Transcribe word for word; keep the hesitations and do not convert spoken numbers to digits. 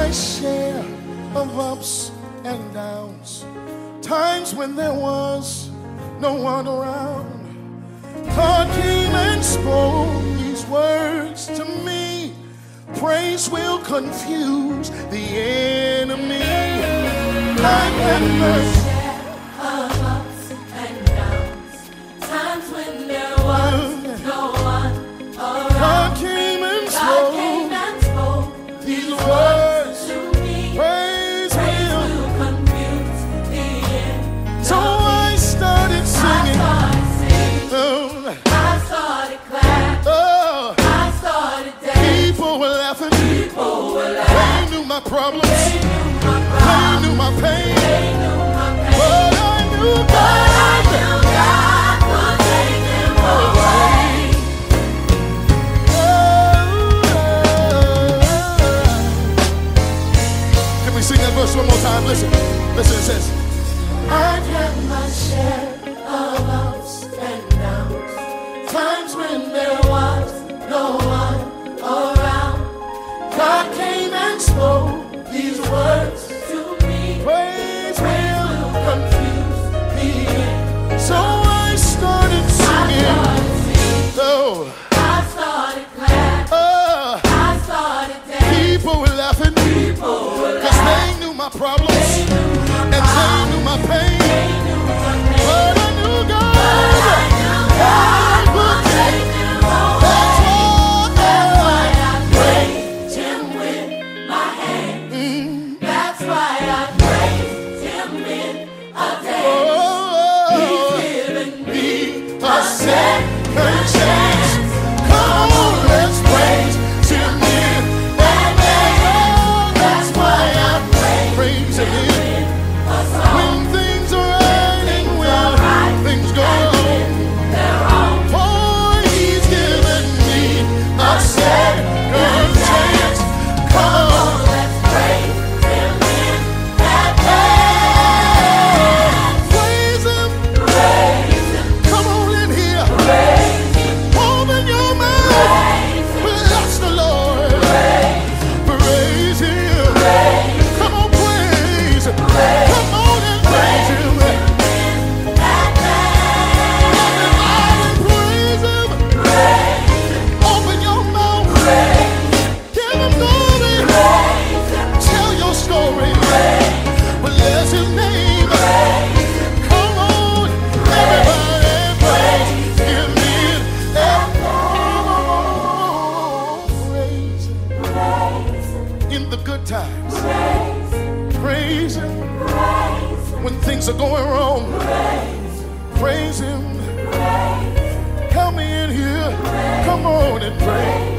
my share of ups and downs, times when there was no one around. God came and spoke these words to me. Praise will confuse the enemy. I've had my share of ups and downs, times when there was no one around. God came and spoke, God came and spoke these words to me. Praise, Praise will. will confuse the enemy. So I started singing. I started singing. Oh, I started clapping. oh. I started dancing. People were laughing. People were laughing. They knew my problems. They knew my They problems. knew my pain. They knew my pain. But I knew But I God. knew God would take them away. Can we sing that verse one more time? Listen. Listen, it says, I've had my share of ups and downs, times when there was no one around. God came and spoke these words to me. praise Praise will. will confuse the enemy. So I started I singing. started singing. Oh, I started clapping. oh. I started dancing. People were laughing. People were Cause laughing. they knew my problems. They knew my And they problems. knew my pain. They knew my pain. But I knew God. But I knew God would take them away. That's why I praised Him with my hands. That's why I praised Him in a dance. He's Oh, given me a second chance. Come on, let's praise Him in advance. That's why I praise Him in. a song. When things are right and when things go wrong. They're wrong. Oh, He's given me a second chance. Come on. Let's praise Him in advance. Praise Him. Praise Him, Come on in here. praise Him, Open your mouth. praise Him, Bless the Lord. Praise Him. Come on, praise Him. Come on and praise Him. Everybody praise Him. Open your mouth. Give Him glory. Tell your story. Bless His name. Come on, everybody praise Him in praise Him in the good times. Praise Him when things are going wrong. Praise Him. Help me in here. Come on and praise.